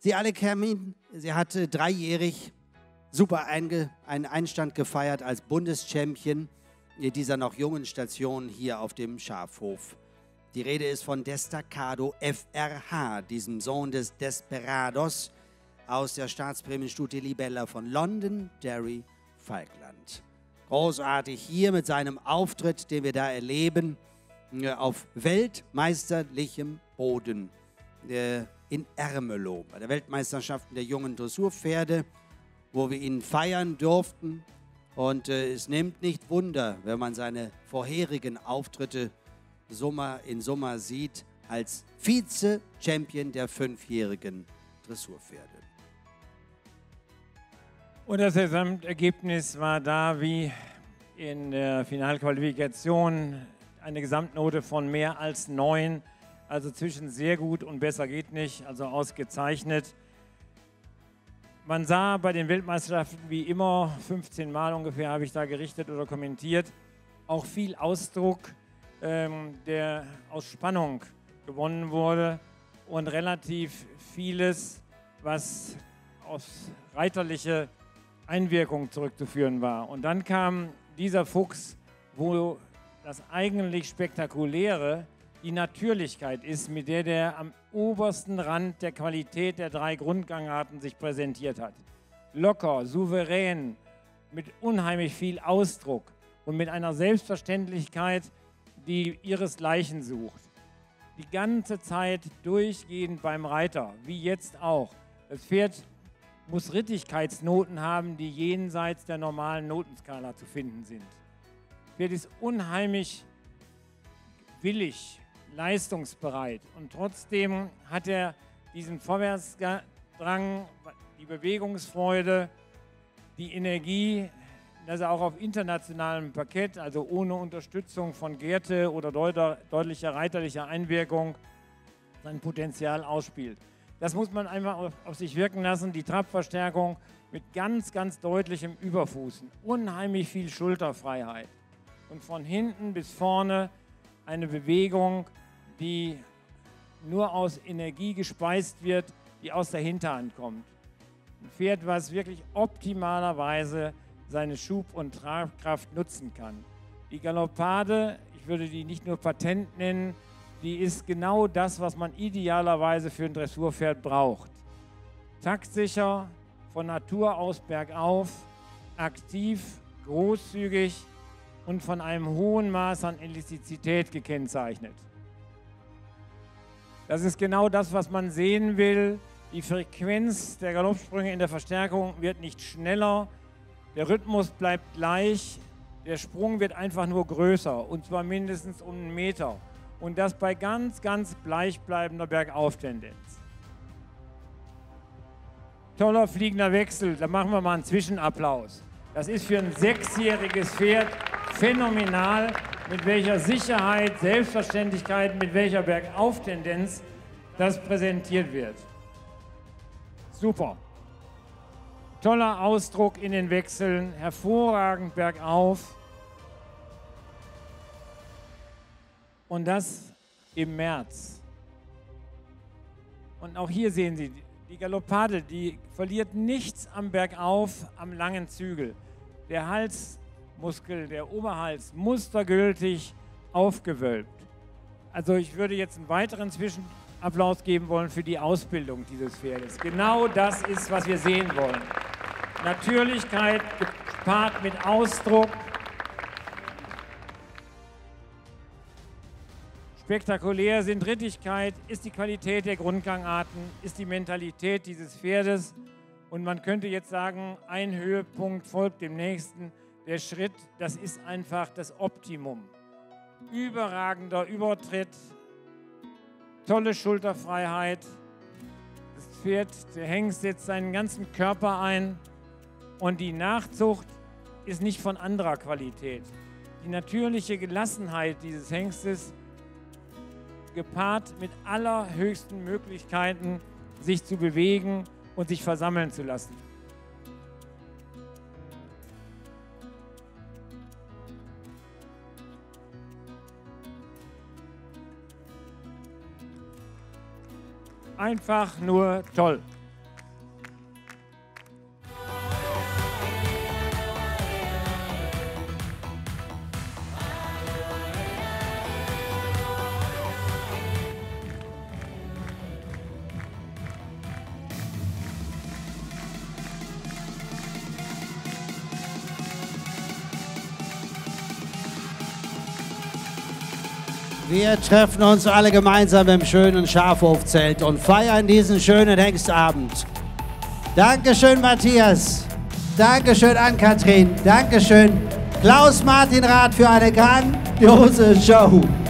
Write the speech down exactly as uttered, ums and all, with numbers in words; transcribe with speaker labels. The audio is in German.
Speaker 1: Sie alle kamen, sie hatte dreijährig super einge, einen Einstand gefeiert als Bundeschampion dieser noch jungen Station hier auf dem Schafhof. Die Rede ist von Destacado F R H, diesem Sohn des Desperados aus der Staatsprämienstute Libella von London, Derry, Falkland. Großartig hier mit seinem Auftritt, den wir da erleben, auf weltmeisterlichem Boden in Ermelo, bei der Weltmeisterschaft der jungen Dressurpferde, wo wir ihn feiern durften. Und äh, es nimmt nicht Wunder, wenn man seine vorherigen Auftritte Summa in Summa sieht, als Vize-Champion der fünfjährigen Dressurpferde.
Speaker 2: Und das Gesamtergebnis war da wie in der Finalqualifikation eine Gesamtnote von mehr als neun, also zwischen sehr gut und besser geht nicht, also ausgezeichnet. Man sah bei den Weltmeisterschaften wie immer, fünfzehn Mal ungefähr habe ich da gerichtet oder kommentiert, auch viel Ausdruck, ähm, der aus Spannung gewonnen wurde und relativ vieles, was aus reiterliche Einwirkung zurückzuführen war. Und dann kam dieser Fuchs, wo das eigentlich Spektakuläre die Natürlichkeit ist, mit der der am obersten Rand der Qualität der drei Grundgangarten sich präsentiert hat. Locker, souverän, mit unheimlich viel Ausdruck und mit einer Selbstverständlichkeit, die ihresgleichen sucht. Die ganze Zeit durchgehend beim Reiter, wie jetzt auch. Das Pferd muss Rittigkeitsnoten haben, die jenseits der normalen Notenskala zu finden sind. Das Pferd ist unheimlich willig, leistungsbereit und trotzdem hat er diesen Vorwärtsdrang, die Bewegungsfreude, die Energie, dass er auch auf internationalem Parkett, also ohne Unterstützung von Gerte oder deut deutlicher reiterlicher Einwirkung, sein Potenzial ausspielt. Das muss man einfach auf, auf sich wirken lassen, die Trabverstärkung mit ganz, ganz deutlichem Überfußen, unheimlich viel Schulterfreiheit und von hinten bis vorne eine Bewegung, die nur aus Energie gespeist wird, die aus der Hinterhand kommt. Ein Pferd, was wirklich optimalerweise seine Schub- und Tragkraft nutzen kann. Die Galoppade, ich würde die nicht nur Patent nennen, die ist genau das, was man idealerweise für ein Dressurpferd braucht. Taktsicher, von Natur aus bergauf, aktiv, großzügig und von einem hohen Maß an Elastizität gekennzeichnet. Das ist genau das, was man sehen will. Die Frequenz der Galoppsprünge in der Verstärkung wird nicht schneller, der Rhythmus bleibt gleich, der Sprung wird einfach nur größer und zwar mindestens um einen Meter. Und das bei ganz, ganz gleichbleibender Bergauftendenz. Toller fliegender Wechsel, da machen wir mal einen Zwischenapplaus. Das ist für ein sechsjähriges Pferd phänomenal, mit welcher Sicherheit, Selbstverständlichkeit, mit welcher Bergauftendenz das präsentiert wird. Super. Toller Ausdruck in den Wechseln, hervorragend bergauf. Und das im März. Und auch hier sehen Sie, die Galoppade, die verliert nichts am Bergauf, am langen Zügel. Der Halsmuskel, der Oberhals, mustergültig aufgewölbt. Also ich würde jetzt einen weiteren Zwischenapplaus geben wollen für die Ausbildung dieses Pferdes. Genau das ist, was wir sehen wollen. Natürlichkeit gepaart mit Ausdruck. Spektakulär sind Rittigkeit, ist die Qualität der Grundgangarten, ist die Mentalität dieses Pferdes. Und man könnte jetzt sagen, ein Höhepunkt folgt dem nächsten. Der Schritt, das ist einfach das Optimum. Überragender Übertritt, tolle Schulterfreiheit. Das Pferd, der Hengst setzt seinen ganzen Körper ein. Und die Nachzucht ist nicht von anderer Qualität. Die natürliche Gelassenheit dieses Hengstes gepaart mit allerhöchsten Möglichkeiten, sich zu bewegen und sich versammeln zu lassen. Einfach nur toll.
Speaker 1: Wir treffen uns alle gemeinsam im schönen Schafhofzelt und feiern diesen schönen Hengstabend. Dankeschön, Matthias. Dankeschön, Ann-Kathrin. Dankeschön, Klaus-Martin Rath, für eine grandiose Show.